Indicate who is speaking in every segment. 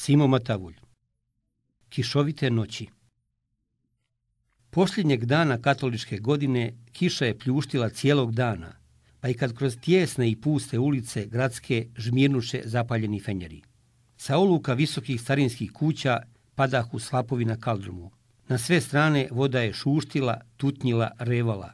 Speaker 1: Simo Matavulj. Kišovite noći. Posljednjeg dana katoličke godine kiša je pljuštila cijelog dana, pa i kad kroz tijesne i puste ulice gradske žmirnuše zapaljeni fenjeri. Sa oluka visokih starinskih kuća padahu slapovi na kaldrumu. Na sve strane voda je šuštila, tutnjila, revala.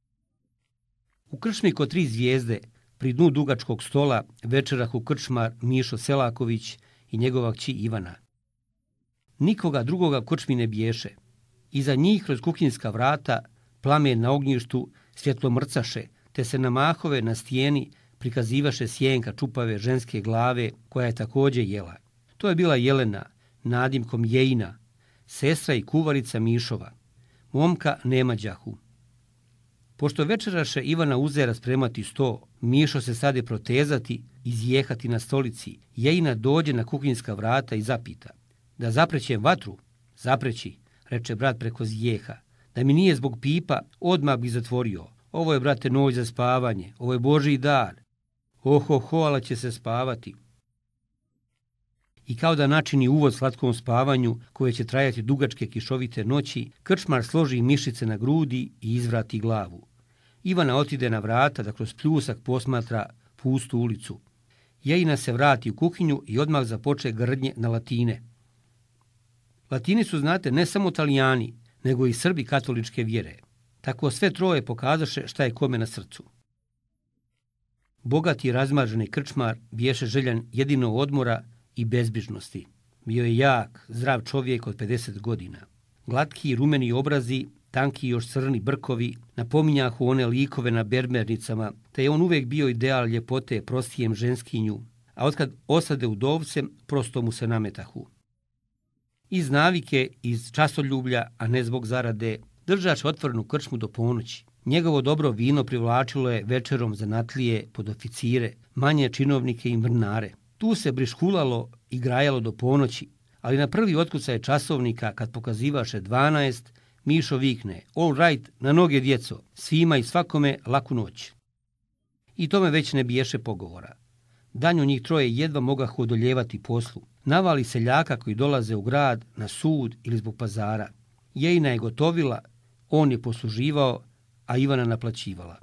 Speaker 1: U krčmi kod 3 zvijezde, pri dnu dugačkog stola, večerahu krčmar Mišo Selaković i njegova kći Ivana. Nikoga drugoga krčmi ne biješe. Iza njih kroz kuhinjska vrata, plamen na ognjištu, svjetlo mrcaše, te se na mahove na stijeni prikazivaše sjenka čupave ženske glave, koja je također jela. To je bila Jelena, nadimkom Jejina, sestra i kuvarica Mišova. Momka nema đahu. Pošto večeraše Ivana uze raspremati sto, Mišo se sade protezati, izjehati na stolici. Jejina dođe na kuhinjska vrata i zapita. Da zaprećem vatru? Zapreći, reče brat preko zjeha. Da mi nije zbog pipa, odmah bi zatvorio. Ovo je, brate, noć za spavanje, ovo je Božji dar. Oho, ala će se spavati. I kao da načini uvod slatkom spavanju, koje će trajati dugačke kišovite noći, krčmar složi mišice na grudi i izvrati glavu. Ivana otide na vrata da kroz pljusak posmatra pustu ulicu. Jejina se vrati u kuhinju i odmah započe grdnje na latine. Latini su, znate, ne samo Talijani, nego i Srbi katoličke vjere. Tako sve troje pokazaše šta je kome na srcu. Bogati i razmaženi krčmar biješe željan jedino odmora i bezbrižnosti. Bio je jak, zdrav čovjek od 50 godina. Glatki i rumeni obrazi, tanki i još crni brkovi, napominjahu one likove na berbernicama, te je on uvijek bio ideal ljepote prostijem ženskinju, a otkad osade udovcem, prosto mu se nametahu. Iz navike, iz častoljublja, a ne zbog zarade, držač otvorenu krčmu do ponoći. Njegovo dobro vino privlačilo je večerom zanatlije, podoficire, manje činovnike i mrnare. Tu se briškulalo i grajalo do ponoći, ali na prvi otkucaj časovnika, kad pokazivaše 12, Mišo vikne: all right, na noge djeco, svima i svakome laku noć. I tome već ne biješe pogovora. Danju njih troje jedva mogahu odoljevati poslu. Navali seljaka koji dolaze u grad, na sud ili zbog pazara. Jejina je gotovila, on je posluživao, a Ivana naplaćivala.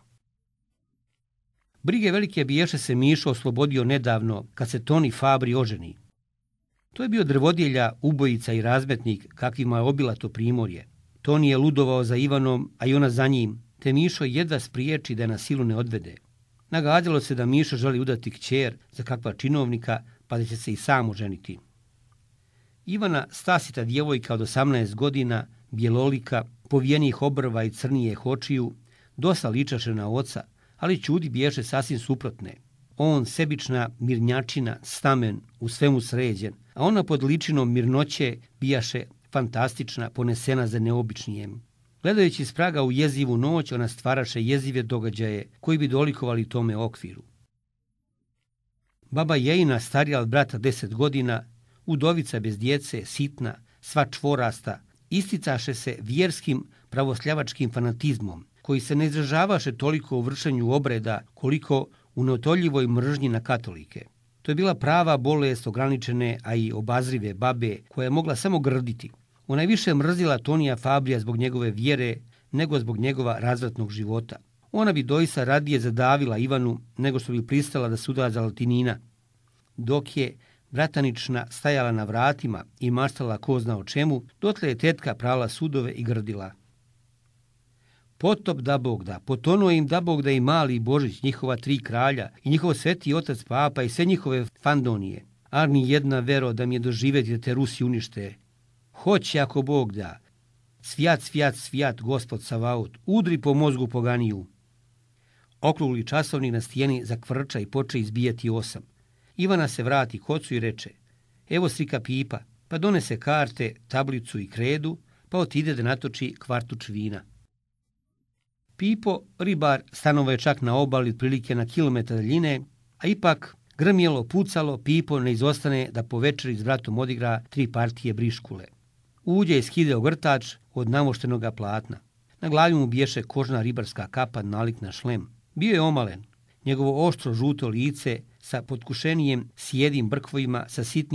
Speaker 1: Brige velike biješe se Mišo oslobodio nedavno, kad se Toni Fabri oženi. To je bio drvodjelja, ubojica i razmetnik, kakvima je obilato primorje. Toni je ludovao za Ivanom, a i ona za njim, te Mišo jedva spriječi da je na silu ne odvede. Nagađalo se da Mišo želi udati kćer za kakva činovnika, pa da će se i sam oženiti. Ivana, stasita djevojka od 18 godina, bjelolika, povijenih obrva i crnijeh očiju, dosta ličaše na oca, ali čudi biješe sasvim suprotne. On sebična mirnjačina, stamen, u svemu sređen, a ona pod ličinom mirnoće bijaše fantastična, ponesena za neobičnijem. Gledajući iz praga u jezivu noć, ona stvaraše jezive događaje koji bi dolikovali tome okviru. Baba Jejina, starija od brata 10 godina, udovica bez djece, sitna, sva čvorasta, isticaše se vjerskim pravoslavačkim fanatizmom, koji se ne izražavaše toliko u vršenju obreda koliko u neotoljivoj mržnji na katolike. To je bila prava bolest ograničene, a i obazrive babe, koja je mogla samo grditi. Ona je više mrzila Tonija Fabrija zbog njegove vjere nego zbog njegova razvratnog života. Ona bi doista radije zadavila Ivanu nego što bi pristala da se uda za latinina. Dok je bratanična stajala na vratima i maštala ko zna o čemu, dotle je tetka prala sudove i grdila: potop da Bog da, potonuo im da Bog da i mali Božić, njihova 3 kralja i njihov sveti otac papa i sve njihove fandonije. Ar ni jedna vero da mi je doživjeti da te Rusi unište. Hoće ako Bog da. Svijat, svijat, svijat, Gospod Savaot, udri po mozgu poganiju. Okrugli časovnik na stijeni zakvrča i poče izbijati 8. Ivana se vrati k ocu i reče: evo slika pipa, pa donese karte, tablicu i kredu, pa otide da natoči kvartuč vina. Pipo, ribar, stanovao je čak na obali otprilike na kilometar daljine, a ipak grmjelo, pucalo, Pipo ne izostane da po večeri s bratom odigra 3 partije briškule. Uđe i skide ogrtač od namoštenoga platna. Na glavi mu biješe kožna ribarska kapa nalik na šlem. Bio je omalen. Njegovo oštro žuto lice sa potkušenijem sjedim brkovima, sa sitnijim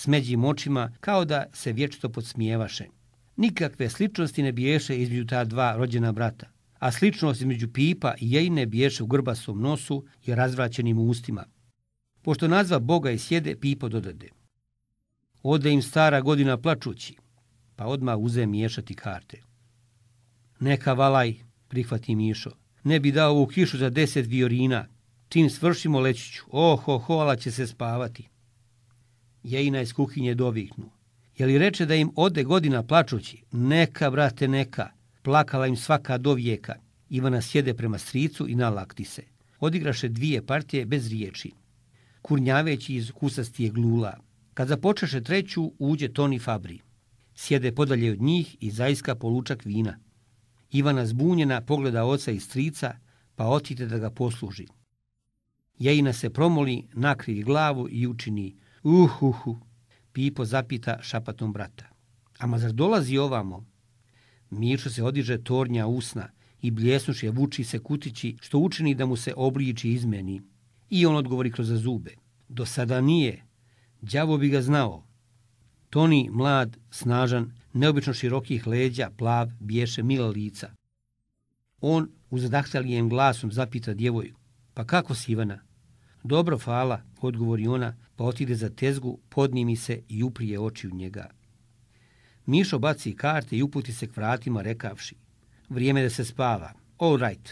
Speaker 1: smeđim očima, kao da se vječito podsmijevaše. Nikakve sličnosti ne biješe između ta dva rođena brata, a sličnost između Pipa i Jejine biješe u grbasom nosu i razvraćenim ustima. Pošto nazva Boga i sjede, Pipo dodade: ode im stara godina plačući, pa odmah uze miješati karte. Neka valaj, prihvati Mišo, ne bi dao ovu kišu za 10 viorina. Čim svršimo leći ću, ala će se spavati. Jejina iz kuhinje doviknu: je li reče da im ode godina plačući? Neka, brate, neka. Plakala im svaka do vijeka. Ivana sjede prema stricu i nalakti se. Odigraše 2 partije bez riječi, kurnjaveći iz kusastije glula. Kad započeše 3, uđe Toni Fabri. Sjede podalje od njih i zaiska polučak vina. Ivana zbunjena pogleda oca i strica, pa otite da ga posluži. Jejina se promoli, nakrivi glavu i učini uhuhu. Pipo zapita šapatom brata: ama zar dolazi ovamo? Mišo se odiže tornja usna i bljesnuše vuči se kutići, što učini da mu se obliči izmeni. I on odgovori kroz zube: do sada nije, đavo bi ga znao. Toni, mlad, snažan, neobično širokih leđa, plav, biješe mila lica. On uzadahtalijem glasom zapita djevoju: pa kako si, Ivana? Dobro, fala, odgovori ona, pa otide za tezgu, podnimi se i uprije oči u njega. Mišo baci karte i uputi se k vratima rekavši: vrijeme da se spava, all right.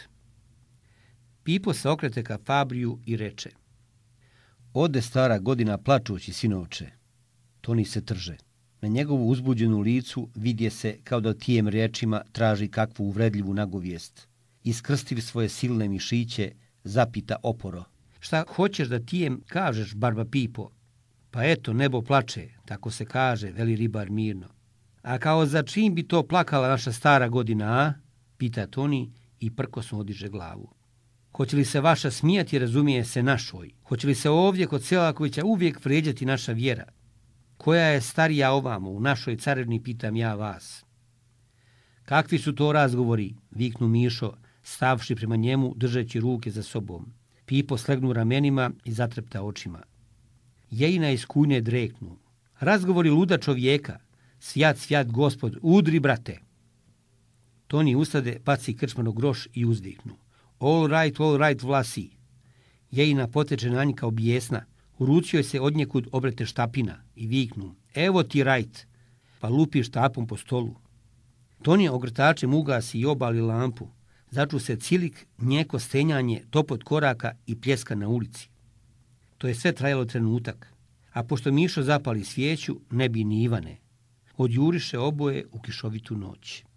Speaker 1: Pipo se okrete ka Fabriju i reče: ode stara godina plačući, sinovče. Toni se trže. Na njegovu uzbuđenu licu vidje se kao da tijem riječima traži kakvu uvredljivu nagovijest. Iskrstiv svoje silne mišiće, zapita oporo: šta hoćeš da tijem kažeš, barba Pipo? Pa eto, nebo plače, tako se kaže, veli ribar mirno. A kao za čim bi to plakala naša stara godina, a? Pita Toni i prkosno odiže glavu. Hoće li se vaša smijati, razumije se, našoj? Hoće li se ovdje kod Selakovića uvijek vrijeđati naša vjera? Koja je starija ovamo, u našoj carevni, pitam ja vas. Kakvi su to razgovori, viknu Mišo, stavši prema njemu, držeći ruke za sobom. Pipo slegnu ramenima i zatrepta očima. Jejina iz kujne dreknu: razgovori luda čovjeka, svijat gospod, udri, brate. Toni ustade, baci krčmano groš i uzviknu: all right, Vlasi. Jejina poteče na nj kao bijesna, u ruci joj se odnjekud obrete štapina i viknu: evo ti right, pa lupi štapom po stolu. Toni ogrtačem ugasi i obali lampu. Začu se cilik, njeko stenjanje, topot koraka i pljeska na ulici. To je sve trajalo trenutak, a pošto Mišo zapali svijeću, ne bi ni Ivane. Odjuriše oboje u kišovitu noć.